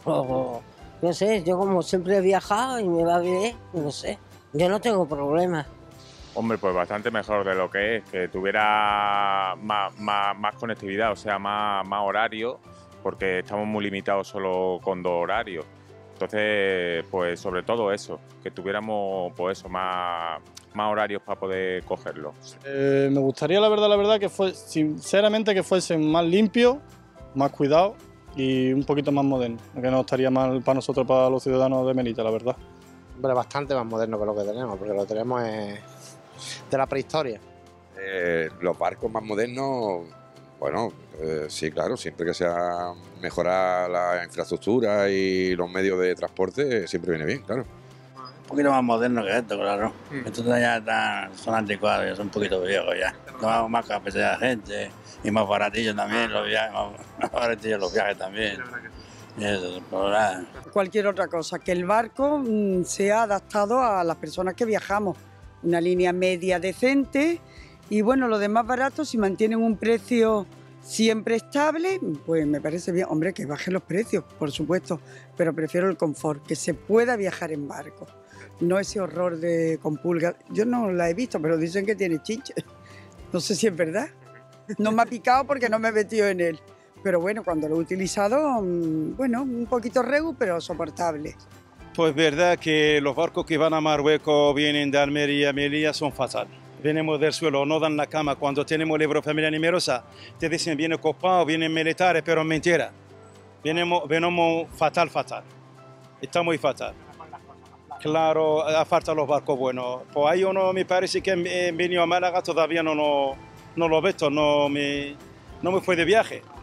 O, no sé, yo como siempre he viajado y me va bien, no sé, yo no tengo problemas. Hombre, pues bastante mejor de lo que tuviera más conectividad, o sea, más horario, porque estamos muy limitados solo con 2 horarios. Entonces, pues sobre todo eso, que tuviéramos pues eso, más horarios para poder cogerlo. Me gustaría, la verdad, que fue, sinceramente, que fuesen más limpios, más cuidados y un poquito más modernos, que no estaría mal para nosotros, para los ciudadanos de Melilla, la verdad. Hombre, bastante más moderno que lo que tenemos, porque lo que tenemos es de la prehistoria. Los barcos más modernos, bueno, sí, claro, siempre que sea mejorar la infraestructura y los medios de transporte, siempre viene bien, claro. Un poquito más moderno que esto, claro. Estos ya son anticuados, ya son un poquito viejos ya. Tomamos más capacidad de gente y más baratillos también los viajes, más baratillos los viajes también. Y eso, pues nada. Cualquier otra cosa, que el barco sea adaptado a las personas que viajamos. Una línea media decente y bueno, lo demás barato, si mantienen un precio siempre estable, pues me parece bien. Hombre, que bajen los precios, por supuesto, pero prefiero el confort, que se pueda viajar en barco. No ese horror de con pulgas. Yo no la he visto, pero dicen que tiene chinches. No sé si es verdad. No me ha picado porque no me he metido en él. Pero bueno, cuando lo he utilizado, bueno, un poquito regu, pero soportable. Pues verdad que los barcos que van a Marruecos, vienen de Almería a Melilla, son fatales. Venimos del suelo, no dan la cama. Cuando tenemos el libro familia numerosa, te dicen vienen copados, vienen militares, pero es mentira. Venimos fatal. Está muy fatal. Claro, falta los barcos buenos. Pues hay uno, me parece que he venido a Málaga, todavía no lo he visto, no me fui de viaje.